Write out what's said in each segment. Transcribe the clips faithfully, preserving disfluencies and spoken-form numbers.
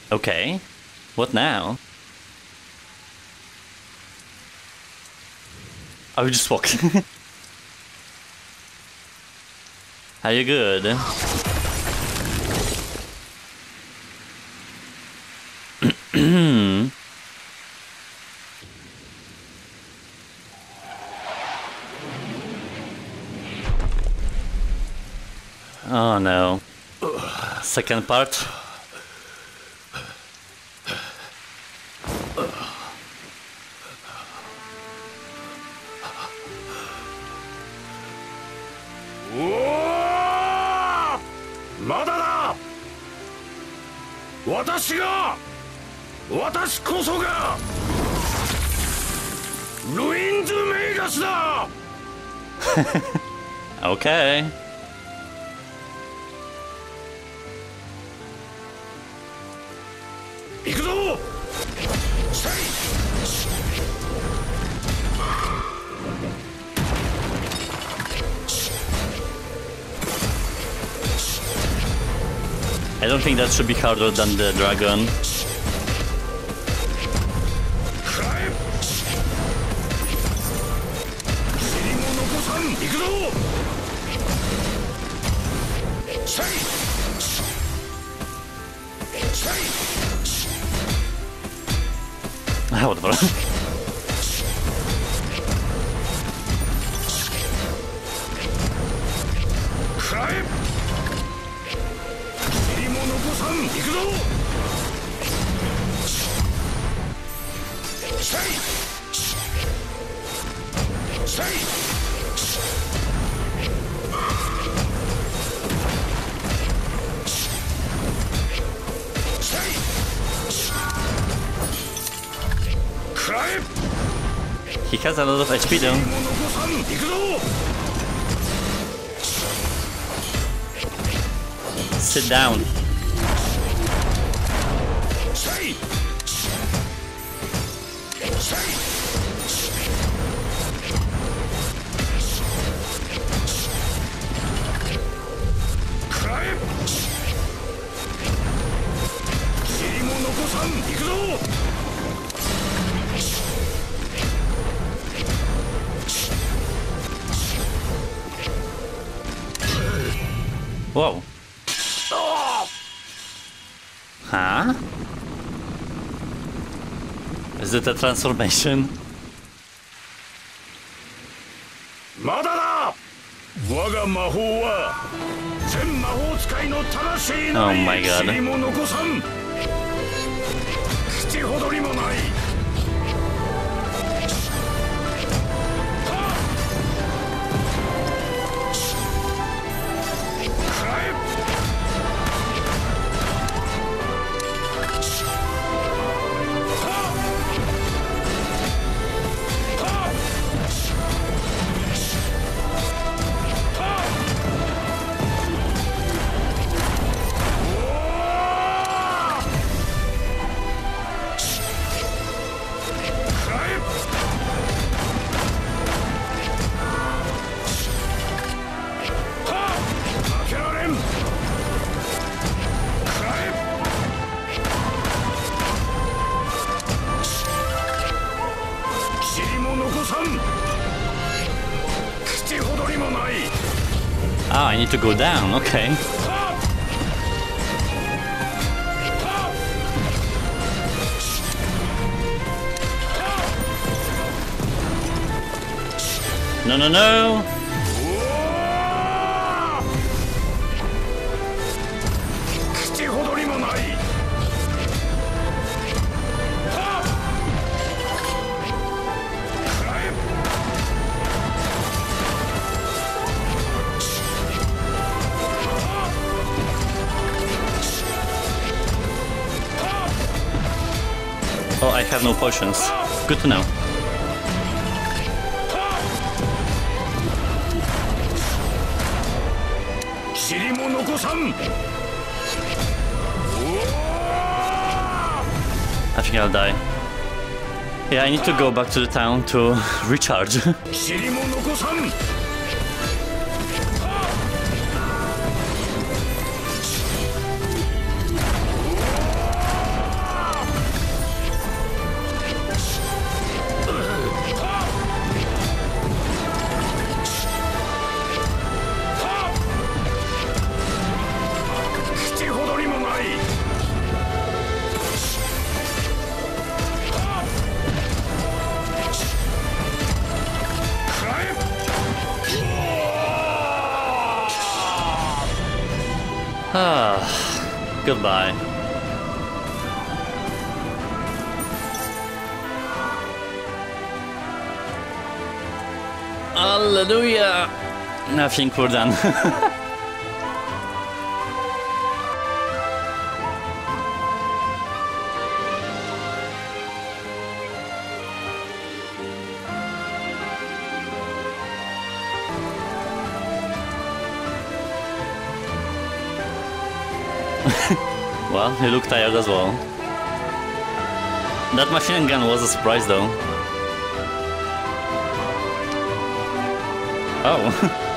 Okay. What now? Oh, we just walked. Are you good? Oh no. Second part. Madara! 私が私こそがルインズ・メイガスだ Okay. 行くぞ I don't think that should be harder than the dragon. Ah, whatever. He has a lot of H P though. Sit down. Whoa. Huh? Is it a transformation? Madara! 我が魔法は全魔法使いの魂の Oh my god. 塵も残さん口ほどにもない Ah, I need to go down, okay. No, no, no! Oh, I have no potions. Good to know. I think I'll die. Yeah, I need to go back to the town to recharge. Ah, goodbye. Hallelujah! I think we're done. Well, he looked tired as well. That machine gun was a surprise though. Oh.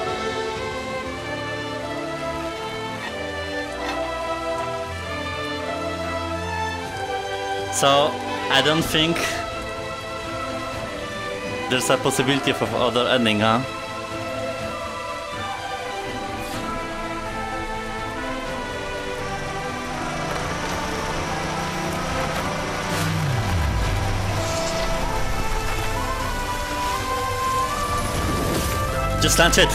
So, I don't think there's a possibility of other ending, huh? Just launch it.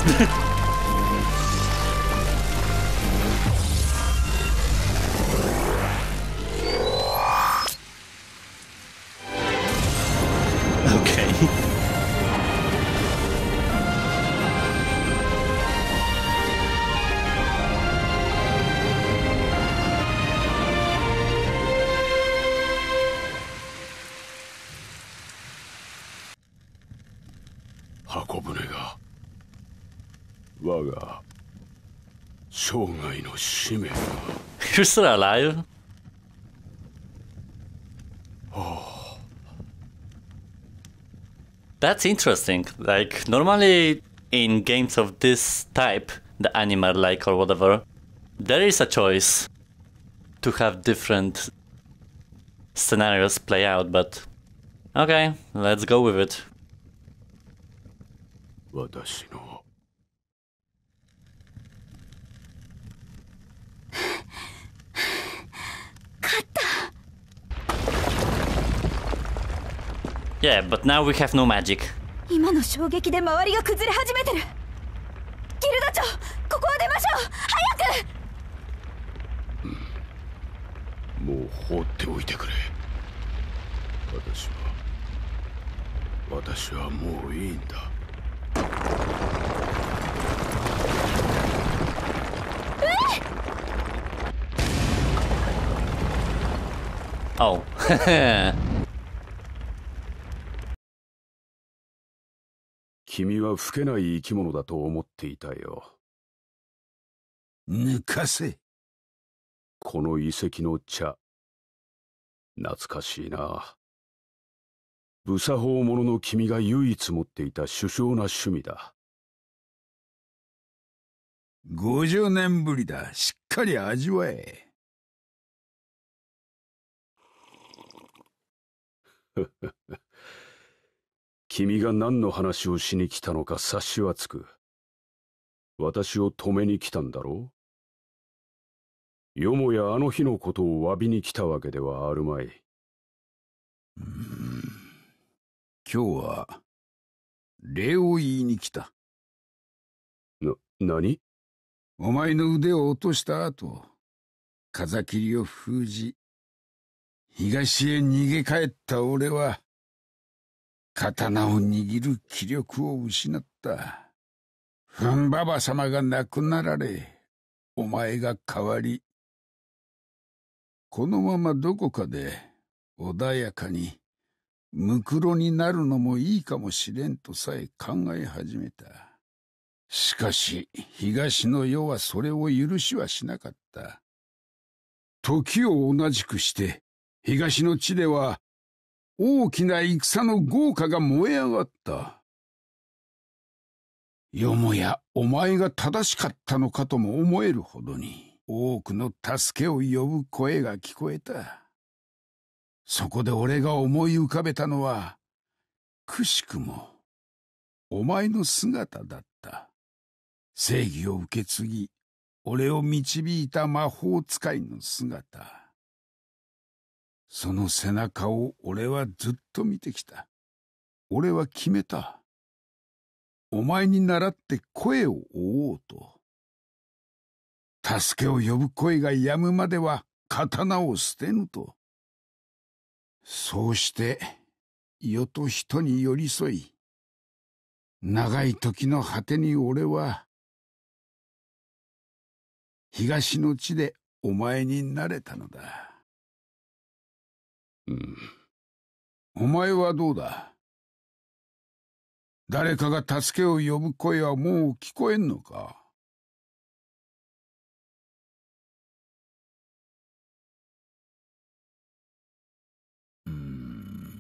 Okay. You're still alive? Oh. That's interesting. Like, normally in games of this type, the anime-like or whatever, there is a choice to have different scenarios play out, but okay, let's go with it. Yeah, but now we have no magic. 今の衝撃で周りが崩れ始めてる。ギルド長、ここを出ましょう。早く。 もう放っておいてくれ。私は私はもういいんだ。 Oh. 君は老けない生き物だと思っていたよ。 抜かせ。 この遺跡の茶、懐かしいな。無作法者の君が唯一持っていた殊勝な趣味だ。 ごじゅうねんぶりだ。しっかり味わえ。 君が何の話をしに来たのか察しはつく。私を止めに来たんだろう。よもやあの日のことを詫びに来たわけではあるまい。 うーん、今日は礼を言いに来た。 な、何？ お前の腕を落とした後、風切りを封じ、東へ逃げ帰った俺は、刀を握る気力を失った。フンババ様が亡くなられ、お前が代わり、このままどこかで穏やかにムクロになるのもいいかもしれんとさえ考え始めた。しかし東の世はそれを許しはしなかった。時を同じくして東の地では大きな戦の豪華が燃え上がった。よもやお前が正しかったのかとも思えるほどに多くの助けを呼ぶ声が聞こえた。そこで俺が思い浮かべたのは、くしくもお前の姿だった。正義を受け継ぎ、俺を導いた魔法使いの姿。その背中を俺はずっと見てきた。俺は決めた。お前に倣って声を追おうと。 助けを呼ぶ声が止むまでは刀を捨てぬと。そうして世と人に寄り添い、長い時の果てに俺は東の地でお前になれたのだ。 うん。 お前はどうだ？誰かが助けを呼ぶ声はもう聞こえんのか？うーん。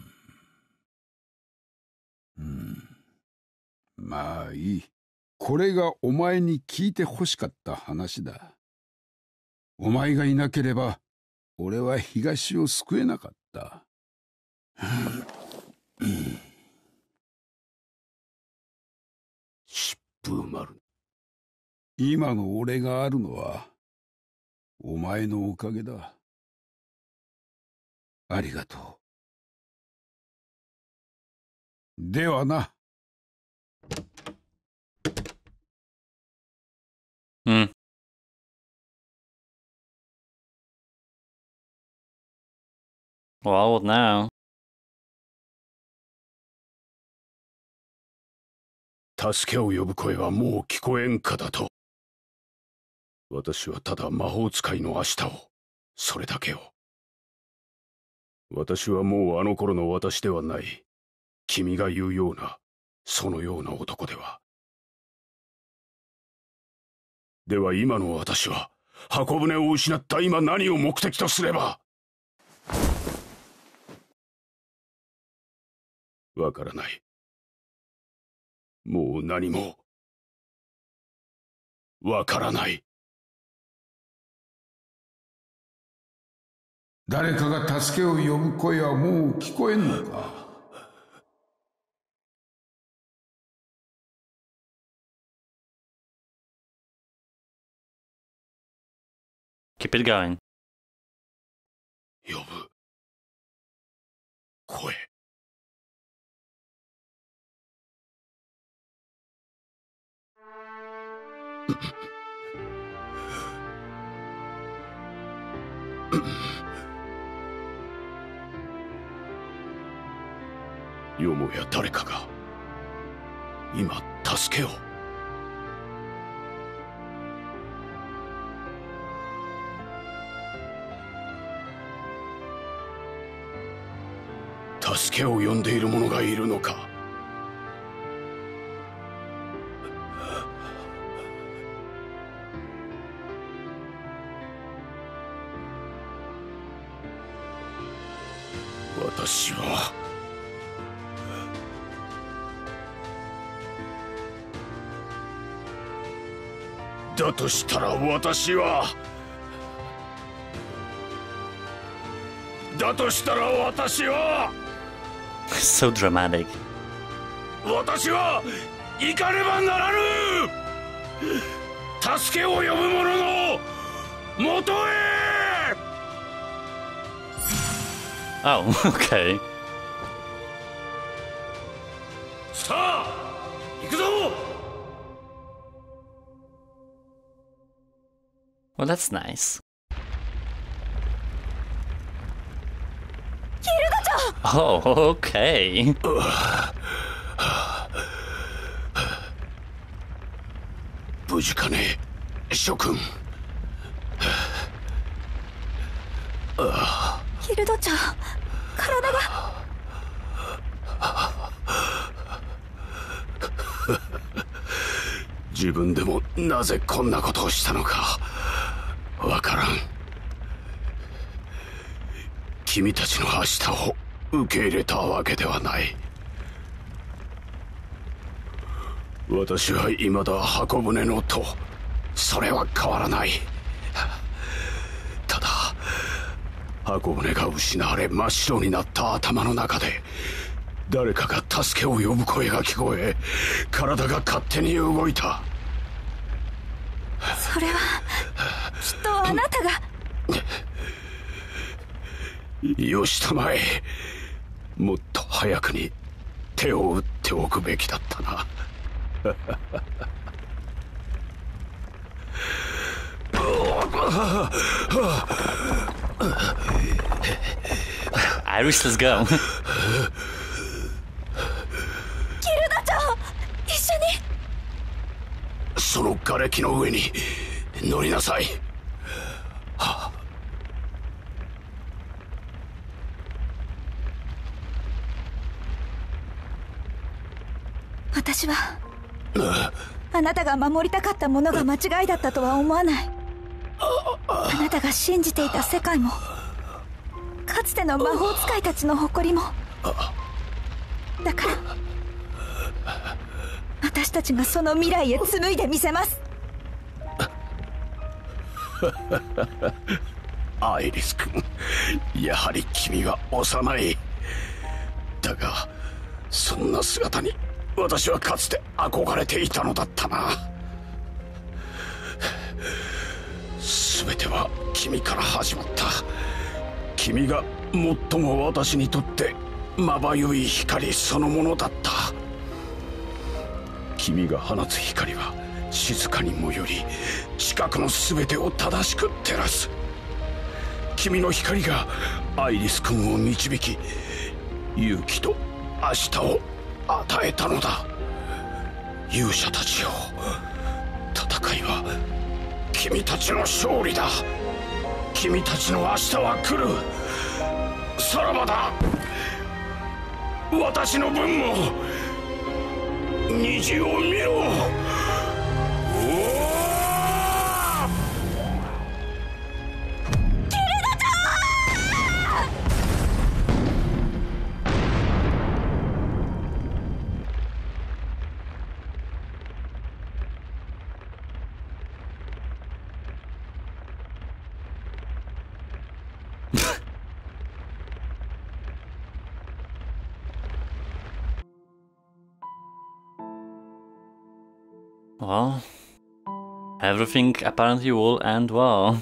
うん。まあいい。これがお前に聞いて欲しかった話だ。お前がいなければ、俺は東を救えなかった。 疾風丸。 今の俺があるのは、お前のおかげだ。ありがとう。ではな。 うん。Well, now. 助けを呼ぶ声はもう聞こえんかだと。私はただ魔法使いの明日を、それだけを。私はもうあの頃の私ではない。君が言うような、そのような男では。では今の私は、箱舟を失った今何を目的とすれば。わからない。もう何も、わからない。 誰かが助けを呼ぶ声はもう聞こえんのか？ Keep it going. 呼ぶ。声。よもや誰かが今助けを。助けを呼んでいる者がいるのか。私はだとしたら私はだとしたら私は So dramatic. 私は行かねばならぬ。助けを呼ぶ者のもとへ。 Oh, okay. さあ、行くぞ。 Well, that's nice. ギルド長 Oh, okay. 無事かね、諸君。 ギルド長、体が。 自分でもなぜこんなことをしたのかわからん。君たちの明日を受け入れたわけではない。私は未だ箱舟のと、それは変わらない。ただ箱舟が失われ真っ白になった頭の中で、誰かが助けを呼ぶ声が聞こえ、体が勝手に動いた。 それはきっとあなたが。 よしたまえ。もっと早くに手を打っておくべきだったな。お Iris, let's go. ギルダ長、一緒に。 その瓦礫の上に乗りなさい。 私はあなたが守りたかったものが間違いだったとは思わない。あなたが信じていた世界も、かつての魔法使いたちの誇りも、だから私たちがその未来へ紡いでみせます。 アイリス君、やはり君は幼い。だがそんな姿に私はかつて憧れていたのだったな。全ては君から始まった。君が最も私にとってまばゆい光そのものだった。君が放つ光は静かにもより近くの全てを正しく照らす。君の光がアイリス君を導き、勇気と明日を与えたのだ。勇者たちよ、戦いは君たちの勝利だ。君たちの明日は来る。さらばだ。私の分も虹を見ろ。 Well, everything apparently will end well.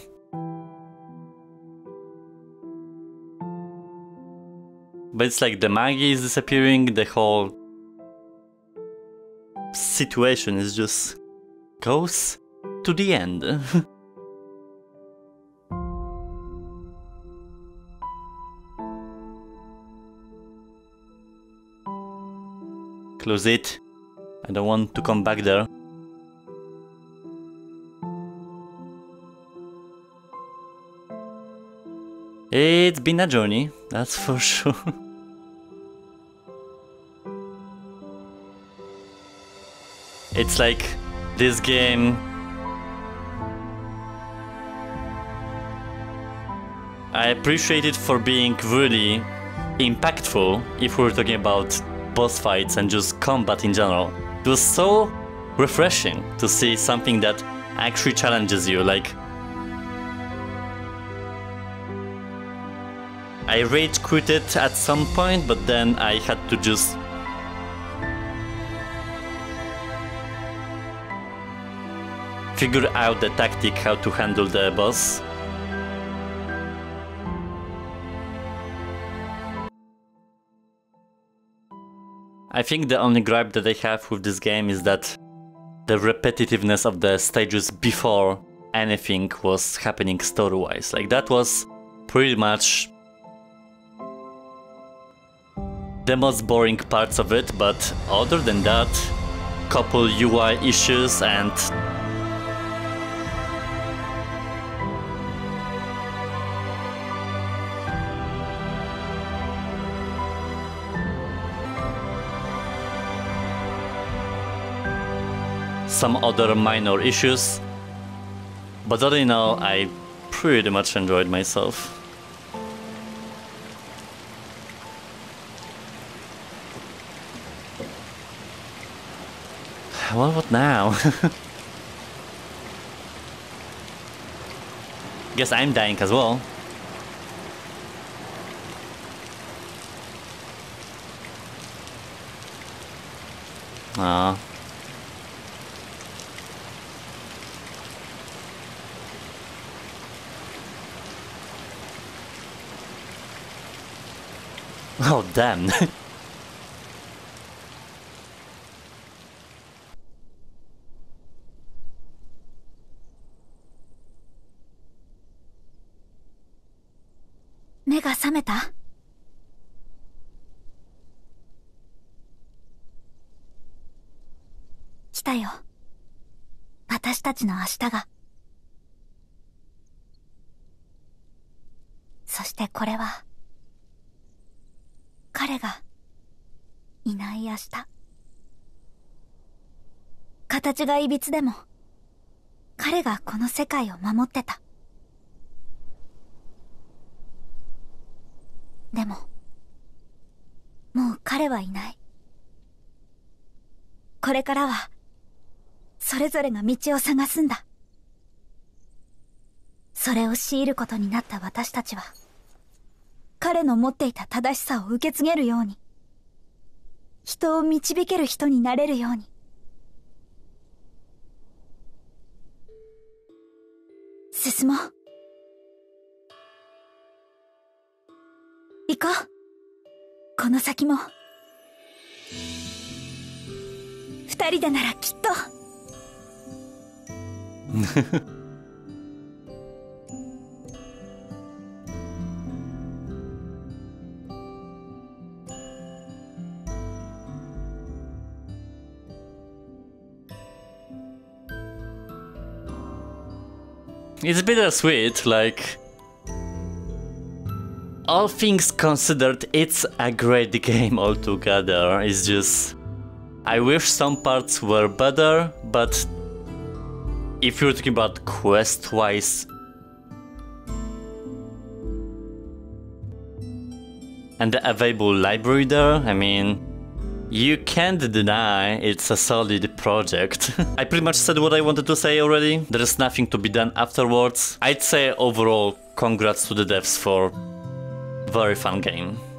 But it's like the Magi is disappearing, the whole situation is just goes to the end. Close it. I don't want to come back there. It's been a journey, that's for sure. It's like this game. I appreciate it for being really impactful if we're talking about boss fights and just combat in general. It was so refreshing to see something that actually challenges you, like I rage quitted at some point, but then I had to just figure out the tactic how to handle the boss. I think the only gripe that I have with this game is that the repetitiveness of the stages before anything was happening story-wise. Like that was pretty much the most boring parts of it, but other than that, couple U I issues and some other minor issues, but all in all, I pretty much enjoyed myself. Well, what now? Guess I'm dying as well. Ah. Oh, damn. 目が覚めた？来たよ。私たちの明日が。そしてこれは、彼がいない明日。形がいびつでも、彼がこの世界を守ってた。でも、もう彼はいない。これからは、それぞれが道を探すんだ。それを強いることになった私たちは、彼の持っていた正しさを受け継げるように、人を導ける人になれるように。進もう。行こう。この先も。二人でならきっと。 It's bittersweet, like... all things considered, it's a great game altogether. It's just... I wish some parts were better, but... if you're talking about quest-wise... and the available library there, I mean... you can't deny it's a solid project. I pretty much said what I wanted to say already. There is nothing to be done afterwards. I'd say overall, congrats to the devs for very fun game.